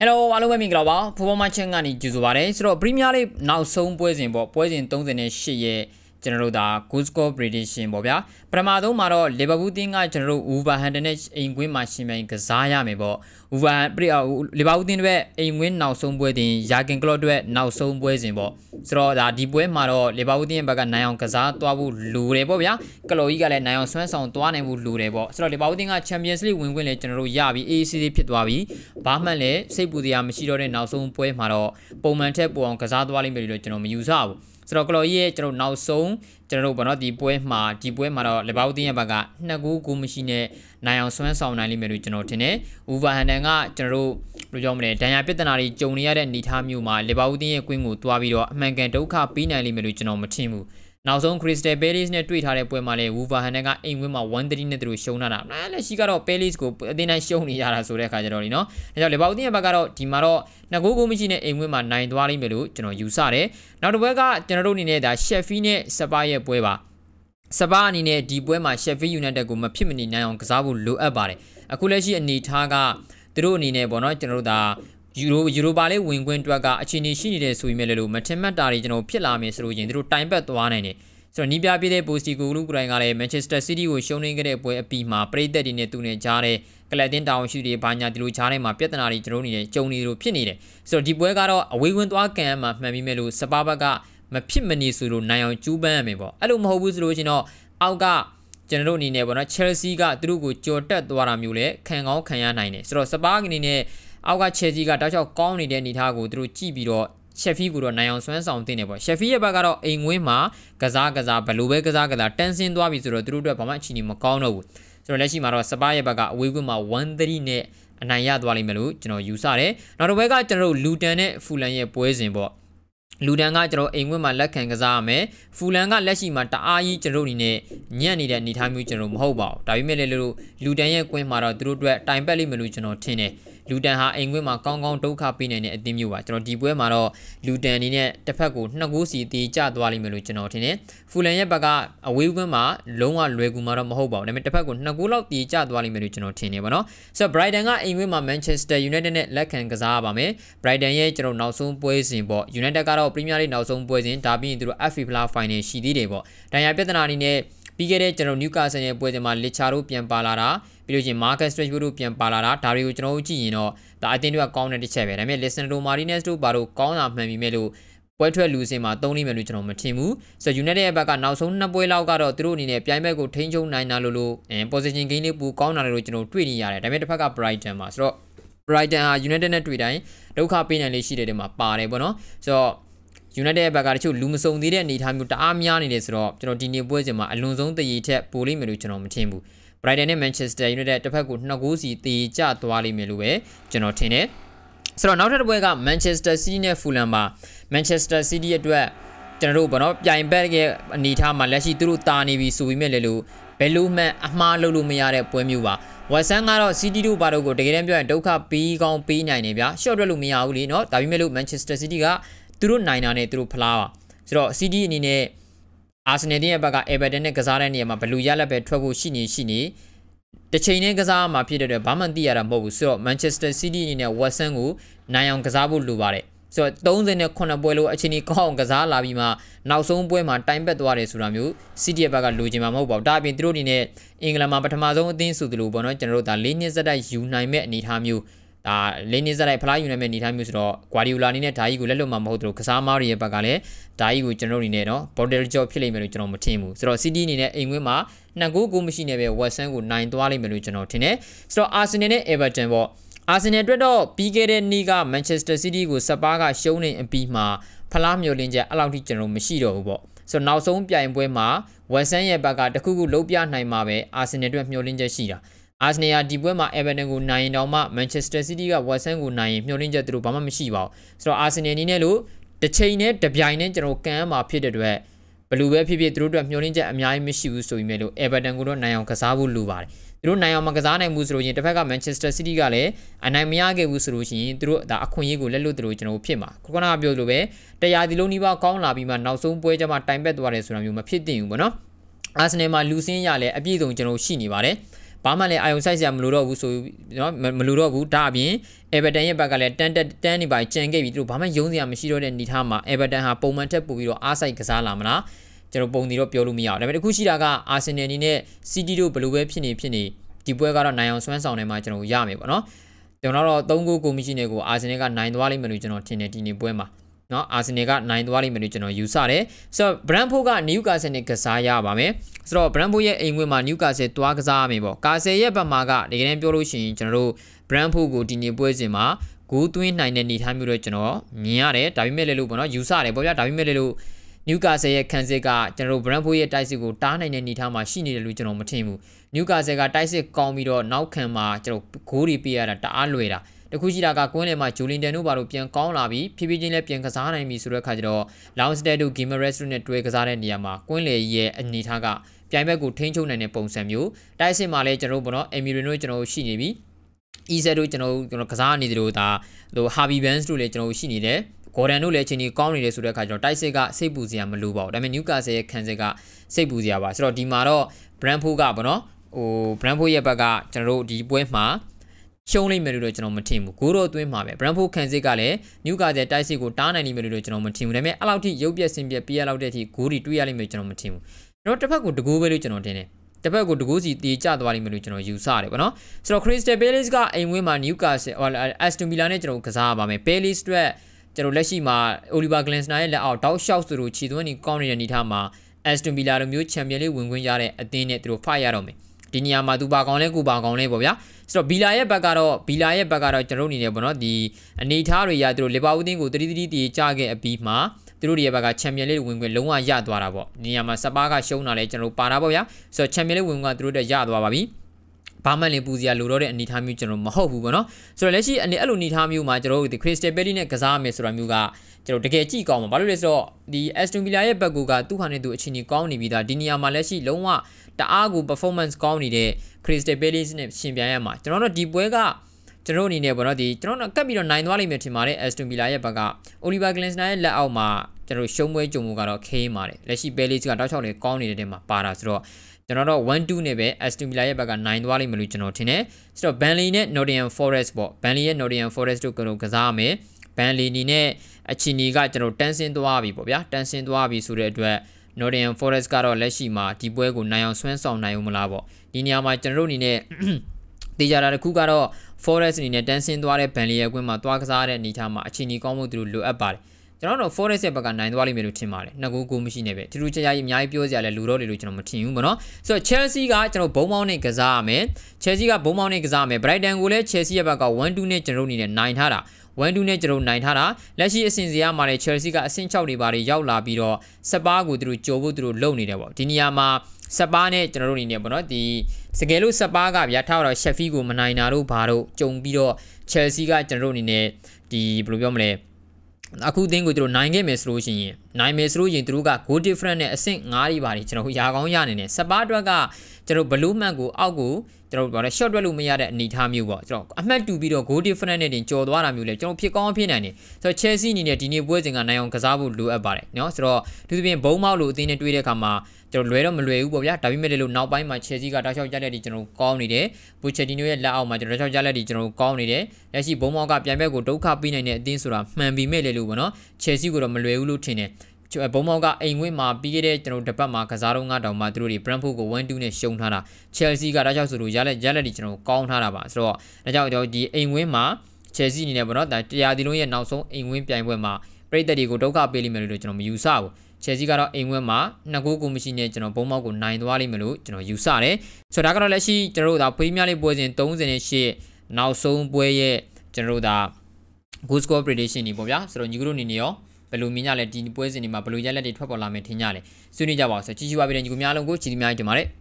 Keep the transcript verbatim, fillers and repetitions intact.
Hello အားလုံးပဲမင်္ဂလာပါဖိုးပေါ်မချင်းကနေကြိုဆိုပါရစေဆိုတော့ Premier League နောက်ဆုံးပွဲစဉ်ပေါ့ပွဲစဉ်thirty-eightရဲ့ကျွန်တော်တို့ဒါ goal score prediction ပေါ့ဗျာပထမဆုံးမှာတော့ Liverpool တင်းကကျွန်တော်တို့ Wolverhampton နဲ့အိမ်ကွင်းမှာရှင်ပြိုင်ကစားရမယ်ပေါ့ Wolverhampton Liverpool တင်းရဲ့အိမ်ကွင်းနောက်ဆုံးပွဲတင် Jurgen Klopp အတွက်နောက်ဆုံးပွဲစဉ်ပေါ့ဆိုတော့ဒါဒီပွဲမှာတော့ Liverpool တင်းရဲ့ဘက်ကနိုင်အောင်ကစားသွားဖို့လိုတယ်ပေါ့ဗျာကလော်ကြီးကလည်းနိုင်အောင်ဆွမ်းဆောင်သွားနိုင်ဖို့လိုတယ်ပေါ့ဆိုတော့ Liverpool တင်းက Champions League ဝင်ခွင့်လည်းကျွန်တော်တို့ရပြီ A A C ဖြစ်သွားပြီဘာမှလည်းစိတ်ပူစရာမရှိတော့တဲ့နောက်ဆုံးပွဲမှာတော့ပုံမှန်ထက်ပိုအောင်ကစားသွားလိမ့်မယ်လို့ကျွန်တော်မယူဆဘူးဆိုတော့ကလော်ကြီးရဲ့ကျွန်တော်နောက်ဆုံးကျွန်တော်တို့ဘာလို့ဒီပွဲမှာဒီပွဲမှာတော့ Liverpool တင်းရဲ့ဘက်ကနှစ်ဂိုးကိုမရှိနဲ့နိုင်အောင်ဆွမ်းဆောင်နိုင်လိမ့်မယ်လို့ကျွန်တော်ထင်တယ် Wolverhampton ကကျွန်တော်တို့ဘယ်လိုကြောင့်မလဲဒဏ်ရာပြဿနာတွေကြုံနေရတဲ့အနေအထားမျိုးမှာ Liverpool တင်းရဲ့ကွင်းကိုတွားပြီးတော့အမှန်ကန်ဒုက္ခပေးနိုင်လိမ့်မယ်လို့ကျွန်တော်မထင်ဘူးနောက်ဆုံး Crystal Palace နဲ့တွေ့ထားတဲ့ပွဲမှာလည်း Wolverhampton ကအိမ်ဝင်းမှာ one three နဲ့သူတို့ရှုံးထားတာ။လက်ရှိကတော့ Palace ကိုအတင်းတိုင်းရှုံးနေရတာဆိုတဲ့အခါကျတော့လीနော်။အဲကြောင့် Liverpool ရဲ့ဘက်ကတော့ဒီမှာတော့နှစ်ဂိုးကိုမရှိနဲ့အိမ်ဝင်းမှာနိုင်သွားလိမ့်မယ်လို့ကျွန်တော်ယူဆတယ်။နောက်တစ်ပွဲကကျွန်တော်တို့အနေနဲ့ဒါ Sheffield နဲ့ Spurs ရဲ့ပွဲပါ။ Spurs အနေနဲ့ဒီပွဲမှာ Sheffield United ကိုမဖြစ်မနေနိုင်အောင်ကစားဖို့လိုအပ်ပါတယ်။အခုလက်ရှိအနေထားကသူတို့အနေနဲ့ပေါ့နော်ကျွန်တော်တို့ဒါယူရိုယူရိုပါလေးဝင်ခွင့်တွက်ကအခြေအနေရှိနေတဲ့ဆိုပေမဲ့လည်းမထင်မှတ်တာတွေကျွန်တော်ဖြစ်လာမယ်ဆိုလို့ရင်သူတို့တိုင်ပတ်သွားနိုင်တယ်ဆိုတော့နီးပြပြတဲ့ပိုစတီကိုလူကိုယ်တိုင်ကလည်း Manchester City ကိုရှုံးနေခဲ့တဲ့ပွဲအပြီးမှာပရိသတ်တွေနဲ့သူနဲ့ကြားတဲ့ကလပ်တင်တောင်ရှိတွေဘာညာဒီလိုကြားထဲမှာပြဿနာတွေကျွန်တော်တို့နေကြုံနေလို့ဖြစ်နေတယ်ဆိုတော့ဒီပွဲကတော့အဝေးဝင်သွားကန်မှာမှန်ပြီးမဲ့လို့စပါးဘက်ကမဖြစ်မနေဆိုလို့နိုင်အောင်ကျူးပန်းရမယ်ပေါ့အဲ့လိုမဟုတ်ဘူးဆိုလို့ရှင်တော့အောက်ကကျွန်တော်တို့အနေနဲ့ပေါ့နော် Chelsea ကသူတို့ကိုကြော်တက်သွားတာမျိုးလဲခံကောင်းခံရနိုင်တယ်ဆိုတော့စပါးအနေနဲ့အောက်က Chelsea ကတောက်လျှောက်ကောင်းနေတဲ့အနေအထားကိုသူတို့ကြည့်ပြီးတော့Sheffield ကိုတော့နိုင်အောင်ဆွမ်းဆောင်တင်နေပေါ့ Sheffield ရဲ့ဘက်ကတော့အိမ်ဝင်းမှာကစားကစားဘယ်လိုပဲကစားကစားတန်းစင်းသွားပြီဆိုတော့သူတို့အတွက်ဘာမှအခြေအနေမကောင်းတော့ဘူးဆိုတော့လက်ရှိမှာတော့ Spurs ရဲ့ဘက်ကအဝေးကွင်းမှာ one three နဲ့အနိုင်ရသွားလိမ့်မယ်လို့ကျွန်တော်ယူဆတယ်နောက်တစ်ပွဲကကျွန်တော်တို့ Luton နဲ့ Fulham ရဲ့ပွဲစဉ်ပေါ့လူတန်းကကျွန်တော်အိမ်ဝင်းမှာလက်ခံကစားရမယ်ဖူလန်ကလက်ရှိမှာတအားကြီးကျွန်တော်အနေနဲ့ညံ့နေတဲ့အနေအထားမျိုးကျွန်တော်မဟုတ်ပါဘူးဒါပေမဲ့လည်းလို့လူတန်းရဲ့ကွင်းမှာတော့သူတို့အတွက်တိုင်ပတ်လိမ့်မယ်လို့ကျွန်တော်ထင်တယ်လူတန်ဟာအိမ်ကွင်းမှာကောင်းကောင်းဒုက္ခပေးနိုင်တဲ့အသင်းမျိုးပါကျွန်တော်ဒီပွဲမှာတော့လူတန်အနေနဲ့တစ်ဖက်ကိုနှစ်ဂိုးစီတေးကျသွားလိမ့်မယ်လို့ကျွန်တော်ထင်တယ်ဖူလန်ရဲ့ဘက်ကအဝေးကွင်းမှာလုံးဝလွယ်ကူမှာတော့မဟုတ်ပါဘူးဒါပေမဲ့တစ်ဖက်ကိုနှစ်ဂိုးလောက်တေးကျသွားလိမ့်မယ်လို့ကျွန်တော်ထင်နေပါတော့ဆိုတော့ Brighton ကအိမ်ကွင်းမှာ Manchester United နဲ့လက်ခံကစားရပါမယ် Brighton ရဲ့ကျွန်တော်နောက်ဆုံးပွဲစဉ်ပေါ့ United ကတော့ Premier League နောက်ဆုံးပွဲစဉ်ဒါပြီးရင်သူတို့ F A Cup Final ရှိသေးတယ်ပေါ့ဒဏ်ရာပြဿနာအနေနဲ့ပြီးခဲ့တဲ့ကျွန်တော် Newcastle ရဲ့ပွဲစဉ်မှာ Licha တို့ပြန်ပါလာတာပြီးလို့ချင်း Marcus Rashford တို့ပြန်ပါလာတာဒါတွေကိုကျွန်တော်တို့ကြည့်ရင်တော့ဒါအတင်းတွေကကောင်းတဲ့တစ်ချက်ပဲဒါပေမဲ့ Lisandro Martinez တို့ဘာလို့ကောင်းတာမှန်ပြီမဲ့လို့ပွဲထွက်လူစင်မှာသုံးလိမ့်မယ်လို့ကျွန်တော်မထင်ဘူးဆိုတော့ United ရဲ့ဘက်ကနောက်ဆုံးနှစ်ပွဲလောက်ကတော့သူတို့အနေနဲ့ပြိုင်ဘက်ကိုထိန်းချုပ်နိုင်တာလို့လို့ position gain လေးပူကောင်းတာလို့ကျွန်တော်တွေ့နေရတယ်ဒါပေမဲ့တစ်ဖက်က Brighton မှာဆိုတော့ Brighton ဟာ United နဲ့တွေ့တိုင်းဒုက္ခပေးနိုင်လေးရှိတဲ့တဲမှာပါတယ်ပေါ့နော်ဆိုတော့United ရဲ့ဘက်ကတချို့လူမစုံသေးတဲ့အနေအထားမျိုးတအားများနေတယ်ဆိုတော့ကျွန်တော်ဒီနေ့ပွဲစဉ်မှာအလွန်ဆုံးတည်ရထက်ပိုလိမ့်မယ်လို့ကျွန်တော်မထင်ဘူး Brighton နဲ့ Manchester United တစ်ဖက်ကိုနှစ်ဂိုးစီတည်ကျသွားလိမ့်မယ်လို့ပဲကျွန်တော်ထင်တယ်ဆိုတော့နောက်ထပ်တစ်ပွဲက Manchester City နဲ့ Fulham ပါ Manchester City အတွက်ကျွန်တော်တို့ဘာလို့ပြိုင်ဘက်ရဲ့အနေအထားမှာလက်ရှိသူတို့တာနေပြီဆိုပြီးမဲ့လေလို့ဘယ်လိုမှအမှားလုပ်လို့မရတဲ့ပွဲမျိုးပါဝက်ဆန်ကတော့ City တို့ဘာလို့ကိုတကယ်တမ်းပြောရင်ဒုက္ခပေးကောင်းပေးနိုင်နေဗျာ short ထွက်လို့မရဘူးလေเนาะဒါပေမဲ့လို့ Manchester City ကသူတို့နိုင်တာနဲ့သူတို့ဖလားပါဆိုတော့ C D အနေနဲ့ Arsenal ရဲ့ဘက်က Everton နဲ့ကစားတဲ့နေရာမှာဘလူရလက်ပဲထွက်ဖို့ရှိနေရှိနေတစ်ချိန်နဲ့ကစားမှာဖြစ်တဲ့အတွက်ဘာမှသိရတာမဟုတ်ဘူးဆိုတော့ Manchester City အနေနဲ့ Watson ကိုနိုင်အောင်ကစားဖို့လိုပါတယ်ဆိုတော့thirty-eightပွဲလို့အချိန်ကြီးကောင်းအောင်ကစားလာပြီးမှနောက်ဆုံးပွဲမှာတိုင်ပတ်သွားတယ်ဆိုတာမျိုး City ရဲ့ဘက်ကလိုချင်မှာမဟုတ်ပါဘူးဒါအပြင်သူတို့အနေနဲ့အင်္ဂလန်မှာပထမဆုံးအသင်းဆိုသလိုပေါ့နော်ကျွန်တော်တို့ဒါ၄နှစ်စက်တိုက်ယူနိုင်မဲ့အနေအထားမျိုးဒါလေးနှစ်စလိုက်ဖလားယူနိုင်မဲ့နေထိုင်မျိုးဆိုတော့ Guardiola အနေနဲ့ဓာကြီးကိုလက်လွတ်မှာမဟုတ်တော့ကစားမားတွေရဲ့ဘက်ကလည်းဓာကြီးကိုကျွန်တော်အနေနဲ့เนาะ Bottle Job ဖြစ်လိမ့်မယ်လို့ကျွန်တော်မထင်ဘူးဆိုတော့ City အနေနဲ့အိမ်ဝင်းမှာနှစ်ဂိုးကိုမရှိနေပဲ Watson ကိုနိုင်သွားလိမ့်မယ်လို့ကျွန်တော်ထင်တယ်ဆိုတော့ Arsenal နဲ့ Everton ပေါ့ Arsenal အတွက်တော့ပြီးခဲ့တဲ့နေ့က Manchester City ကို Spurs ကရှုံးနေအပြီးမှာဖလားမျှော်လင့်ချက်အဲ့လောက်ထိကျွန်တော်မရှိတော့ဘူးပေါ့ဆိုတော့နောက်ဆုံးပြိုင်ပွဲမှာ Watson ရဲ့ဘက်ကတခုခုလုံးပြနိုင်မှာပဲ Arsenal အတွက်မျှော်လင့်ချက်ရှိတာArsenal ဒီပွဲမှာ Everton ကိုနိုင်ရင်တော့မှ Manchester City က Watson ကိုနိုင်ရင်မျှော်လင့်ချက်သူတို့ဘာမှမရှိပါဘူးဆိုတော့ Arsenal အနေနဲ့လို့တစ်ချိန်နဲ့တပြိုင်နဲ့ကျွန်တော်ကန်မှာဖြစ်တဲ့အတွက်ဘယ်လိုပဲဖြစ်ဖြစ်သူတို့အတွက်မျှော်လင့်ချက်အများကြီးမရှိဘူးဆိုပေမဲ့လို့ Everton ကိုတော့နိုင်အောင်ကစားဖို့လိုပါတယ်သူတို့နိုင်အောင်မကစားနိုင်ဘူးဆိုလို့ရင်တစ်ဖက်က Manchester City ကလည်းအနိုင်မရခဲ့ဘူးဆိုလို့ရှိရင်သူတို့ဒါအခွင့်အရေးကိုလက်လွတ်သူတို့ကျွန်တော်ဖြစ်မှာခုနကပြောလို့ပဲတရားဒီလုံးနီးပါးကောင်းလာပြီးမှနောက်ဆုံးပွဲကြမှာတိုင်ပတ်သွားတယ်ဆိုတာမျိုးမဖြစ်သင့်ဘူးပေါ့နော် Arsenal မှာလူစင်းရလဲအပြည့်စုံကျွန်တော်ရှိနေပါတယ်ဘာမှလည်းအာယုံဆိုင်စရာမလိုတော့ဘူးဆိုနော်မလိုတော့ဘူးဒါအပြင် Everton ရဲ့ဘက်ကလည်းတန်တက်တန်းနေပါကြံခဲ့ပြီးသူတို့ဘာမှယုံစရာမရှိတော့တဲ့အနေထားမှာ Everton ဟာပုံမှန်ထက်ပိုပြီးတော့အားစိုက်ကစားလာမလားကျွန်တော်ပုံတီတော့ပြောလို့မရအောင်ဒါပေမဲ့တခုရှိတာက Arsenal အနေနဲ့ City တို့ဘယ်လိုပဲဖြစ်နေဖြစ်နေဒီပွဲကတော့နိုင်အောင်စွမ်းဆောင်နေမှာကျွန်တော်ရမယ်ပေါ့နော်ကျွန်တော်တော့သုံးဂိုးကိုမရှိနေကို Arsenal ကနိုင်သွားလိမ့်မယ်လို့ကျွန်တော်ထင်တယ်ဒီနေ့ပွဲမှာနော် Arsenal ကနိုင်သွားလိမ့်မယ်လို့ကျွန်တော်ယူဆတယ်ဆိုတော့ Brentford က Newcastle နဲ့ကစားရပါမယ်ဆိုတော့ Brentford ရဲ့အိမ်ဝင်းမှာ Newcastle တွားကစားရမယ်ပေါ့ Castle ရဲ့ဘက်မှာကတကယ်တမ်းပြောလို့ရှိရင်ကျွန်တော်တို့ Brentford ကိုဒီနေ့ပွဲစဉ်မှာဂိုးသွင်းနိုင်တဲ့အနေအထားမျိုးတော့ကျွန်တော်မြင်ရတယ်ဒါပေမဲ့လည်းလို့ပေါ့နော်ယူဆတယ်ပေါ့ဗျာဒါပေမဲ့လည်းလို့ Newcastle ရဲ့ခံစစ်ကကျွန်တော်တို့ Brentford ရဲ့တိုက်စစ်ကိုတားနိုင်တဲ့အနေအထားမှာရှိနေတယ်လို့ကျွန်တော်မထင်ဘူး Newcastle ကတိုက်စစ်ကောင်းပြီးတော့နောက်ခံမှာကျွန်တော်ဂိုးတွေပေးရတာတအားလွယ်တာတခုရှိတာကကွင်းလယ်မှာဂျိုလင်တန်တို့ဘာလို့ပြန်ကောင်းလာပြီးဖြည်းဖြည်းချင်းလည်းပြန်ကစားနိုင်ပြီဆိုတဲ့အခါကျတော့ Longstaff တို့ Gimares တို့နဲ့တွဲကစားတဲ့နေရာမှာကွင်းလယ်ရဲ့အနေထားကပြိုင်ဘက်ကိုထိန်းချုပ်နိုင်တဲ့ပုံစံမျိုးတိုက်စစ်မှာလည်းကျွန်တော်တို့ပေါ့နော် Emery တို့ကျွန်တော်ရှိနေပြီ Ezer တို့ကျွန်တော်ကျွန်တော်ကစားနေတယ်လို့ဒါဟို Harvey Barnes တို့လည်းကျွန်တော်ရှိနေတယ် Gordon တို့လည်းအချိန်ကြီးကောင်းနေတယ်ဆိုတဲ့အခါကျတော့တိုက်စစ်ကစိတ်ပူစရာမလိုပါဘူးဒါပေမဲ့ Newcastle ရဲ့ခံစစ်ကစိတ်ပူစရာပါဆိုတော့ဒီမှာတော့ Brentford ကပေါ့နော်ဟို Brentford ရဲ့ဘက်ကကျွန်တော်တို့ဒီပွဲမှာရှုံးလိမ့်မယ်လို့ကျွန်တော်မထင်ဘူးဂိုးတော့သွင်းမှာပဲ Brentford ခံစစ်ကလည်း Newcastle တိုက်စစ်ကိုတားနိုင်လိမ့်မယ်လို့ကျွန်တော်မထင်ဘူးဒါပေမဲ့အဲ့လောက်ထိရုပ်ပြက်ဆင်းပြက်ပြရလောက်တဲ့အထိဂိုးတွေတွေးရလိမ့်မယ်ကျွန်တော်မထင်ဘူးကျွန်တော်တစ်ဖက်ကိုတကူပဲလို့ကျွန်တော်ထင်တယ်တစ်ဖက်ကိုတကူစီတေချသွားလိမ့်မယ်လို့ကျွန်တော်ယူဆတယ်ပေါ့နော်ဆိုတော့ Crystal Palace ကအိမ်ဝင်းမှာ Newcastle Aston Villa နဲ့ကျွန်တော်ကစားရပါမယ် Palace အတွက်ကျွန်တော်လက်ရှိမှာ Oliver Glasner ရဲ့လက်အောက်တောက်လျှောက်သူတို့ခြေသွင်းနေကောင်းနေတဲ့အနေထားမှာ Aston Villa လိုမျိုး Champion League ဝင်ခွင့်ရတဲ့အသင်းနဲ့သူတို့ fight ရတော့မယ်ဒီနေရာမှာသူပါကောင်းလဲကိုပါကောင်းလဲပေါ့ဗျာဆိုတော့ဘီလာရဲ့ဘက်ကတော့ဘီလာရဲ့ဘက်ကတော့ကျွန်တော်အနေနဲ့ပေါ့နော်ဒီအနေထားတွေရသူတို့လီဗာပူးတင်းကိုတတိတတိတီကြခဲ့အပြီးမှာသူတို့ရဲ့ဘက်ကချန်ပီယံလိဝင်ခွင့်လုံးဝရသွားတာပေါ့ဒီနေရာမှာစပါးကရှုံးတာလဲကျွန်တော်ပါတာပေါ့ဗျာဆိုတော့ချန်ပီယံလိဝင်ခွင့်ကသူတို့တက်ရသွားပါပြီဘာမှလည်းပူစရာလိုတော့တဲ့အနေထားမျိုးကျွန်တော်မဟုတ်ဘူးပေါ့နော်ဆိုတော့လက်ရှိအနေအဲ့လိုအနေထားမျိုးမှာကျွန်တော်တို့ဒီ Crystal Palace နဲ့ကစားမယ်ဆိုတာမျိုးကကျွန်တော်တကယ်ကြည့်ကောင်းမှာဘာလို့လဲဆိုတော့ဒီ Aston Villa ရဲ့ဘက်ကကသူ့ဟာနဲ့သူအချင်းကြီးကောင်းနေပြီးသားဒီနေရာမှာလက်ရှိလုံးဝတအားကို performance ကောင်းနေတဲ့ Crystal Palace နဲ့ရှင်ပြိုင်ရမှာကျွန်တော်တို့ဒီပွဲကကျွန်တော်အနေနဲ့ပေါ့နော်ဒီကျွန်တော်တို့ကပ်ပြီးတော့နိုင်သွားလိမ့်မယ်ထင်ပါတယ် Aston Villa ရဲ့ဘက်က Oliver Glasner ရဲ့လက်အောက်မှာကျွန်တော်ရှုံးပွဲကြုံမှုကတော့ခင်းပါတယ်လက်ရှိ Palace ကတောက်ချောက်လေးကောင်းနေတဲ့တဲမှာပါတာဆိုတော့ကျွန်တော်တို့ one two နဲ့ပဲ Aston Villa ရဲ့ဘက်ကနိုင်သွားလိမ့်မယ်လို့ကျွန်တော်ထင်တယ်ဆိုတော့ Burnley နဲ့ Nottingham Forest ပေါ့ Burnley ရဲ့ Nottingham Forest တို့ကတော့ကစားမယ် Burnley နေနဲ့အချီနီကကျွန်တော်တန်းဆင်းသွားပြီပေါ့ဗျာတန်းဆင်းသွားပြီဆိုတဲ့အတွက် Nottingham Forest ကတော့လက်ရှိမှာဒီပွဲကိုနိုင်အောင်ဆွမ်းဆောင်နိုင်ဦးမလားပေါ့ဒီနေရာမှာကျွန်တော်တို့အနေနဲ့တေချာတာတစ်ခုကတော့ Forest အနေနဲ့တန်းဆင်းသွားတဲ့ Burnley ရဲ့ကွင်းမှာသွားကစားတဲ့အနေထားမှာအချီနီကောင်းမှုသူတို့လိုအပ်ပါတယ်ကျွန်တော်တို့ Forest ရဲ့ဘက်ကနိုင်သွားလိမ့်မယ်လို့ထင်ပါတယ်နှစ်ဂိုးကိုမရှိနေပဲတူတူချာချာကြီးအများကြီးပြောစရာလဲလူတော့လေလို့ကျွန်တော်မထင်ဘူးပေါ့နော်ဆိုတော့ Chelsea ကကျွန်တော်ဘုံမောင်းနဲ့ကစားရမယ် Chelsea ကဘုံမောင်းနဲ့ကစားရမယ် Brighton ကိုလည်း Chelsea ရဲ့ဘက်က one two နဲ့ကျွန်တော်တို့အနေနဲ့နိုင်ထားတာone twoနဲ့ကျွန်တော်နိုင်ထားတာလက်ရှိအဆင့်စရာမှာလည်း Chelsea ကအဆင့်sixတွေပါတွေရောက်လာပြီးတော့စပါးကိုသူတို့ကြိုဖို့သူတို့လုပ်နေတယ်ပေါ့ဒီနေရာမှာစပါးနဲ့ကျွန်တော်တို့အနေနဲ့ပေါ့နော်ဒီစကယ်လို့စပါးကဗျာထားတော့ Sheffield ကိုမနိုင်တာတို့ဘာတို့ကြုံပြီးတော့ Chelsea ကကျွန်တော်တို့အနေနဲ့ဒီဘယ်လိုပြောမလဲအခုအသင်းကိုသူတို့နိုင်ခဲ့မယ်ဆိုလို့ရှိရင်နိုင်မယ်ဆိုလို့ရင်သူတို့က goal difference နဲ့အဆင့်fiveတွေပါတယ်ကျွန်တော်ရာကောင်းရနေတယ်စပါးအတွက်ကကျွန်တော်ဘလူးမှန်ကိုအောက်ကိုကျွန်တော်ပြောတယ် short တွက်လို့မရတဲ့အနေအထားမျိုးပေါ့ကျွန်တော်အမှတ်တူပြီးတော့ goal difference နဲ့တင်ကြော်သွားတာမျိုးလေကျွန်တော်ဖြစ်ကောင်းဖြစ်နိုင်တယ်ဆိုတော့ Chelsea အနေနဲ့ဒီနေ့ပွဲစဉ်ကနိုင်အောင်ကစားဖို့လိုအပ်ပါတယ်เนาะဆိုတော့သူသဖြင့်ဘုံမောက်လို့အသင်းနဲ့တွေ့တဲ့အခါမှာကျွန်တော်လွယ်တော့မလွယ်ဘူးပေါ့ဗျာဒါပေမဲ့လည်းနောက်ပိုင်းမှာ Chelsea ကတောက်လျှောက်ကြလက်ဒီကျွန်တော်ကောင်းနေတယ် Pochettino ရဲ့လက်အောက်မှာကျွန်တော်တောက်လျှောက်ကြလက်ဒီကျွန်တော်ကောင်းနေတယ်လက်ရှိဘုံမောက်ကပြန်ဘက်ကိုဒုက္ခပေးနိုင်တဲ့အသင်းဆိုတာမှန်ပြီမဲ့လေလို့ပေါ့နော် Chelsea ကိုတော့မလွယ်ဘူးလို့ထင်တယ်ဘုံမောက်ကအိမ်ဝင်းမှာပြီးခဲ့တဲ့ကျွန်တော်တပတ်မှာကစားတော့ငါတောင်မှသူတို့တွေ Brentford ကိုone twoနဲ့ရှုံးထားတာ Chelsea ကတောက်လျှောက်ဆိုလို့ရလက်ရလက်ဒီကျွန်တော်ကောင်းထားတာပါဆိုတော့ဒါကြောင့်ကျွန်တော်ဒီအိမ်ဝင်းမှာ Chelsea အနေနဲ့ပေါ့နော်ဒါတရားဒီလုံးရဲ့နောက်ဆုံးအိမ်ဝင်းပြိုင်ပွဲမှာပြည်သက်တွေကိုဒုက္ခပေးလိမ့်မယ်လို့ကျွန်တော်မယူဆဘူးChelsea ကတော့အိမ်ဝင်းမှာနှစ်ဂိုးကိုမရှိနဲ့ကျွန်တော်ဘုံမောက်ကိုနိုင်သွားလိမ့်မယ်လို့ကျွန်တော်ယူဆတယ်ဆိုတော့ဒါကတော့လက်ရှိကျွန်တော်တို့ဒါပရီးမီးယားလိပွဲစဉ်thirty-eightနောက်ဆုံးပွဲရဲ့ကျွန်တော်တို့ဒါ goal score prediction တွေပေါ့ဗျာဆိုတော့ညီကတို့အနေနဲ့ရောဘယ်လိုမြင်ကြလဲဒီပွဲစဉ်တွေမှာဘယ်လိုရလက်တွေထွက်ပေါ်လာမယ်ထင်ကြလဲဆွေးနွေးကြပါဦးဆိုကြည့်ကြပါပြီညီကများလုံးကိုချီးမြှောက်တင်ပါတယ်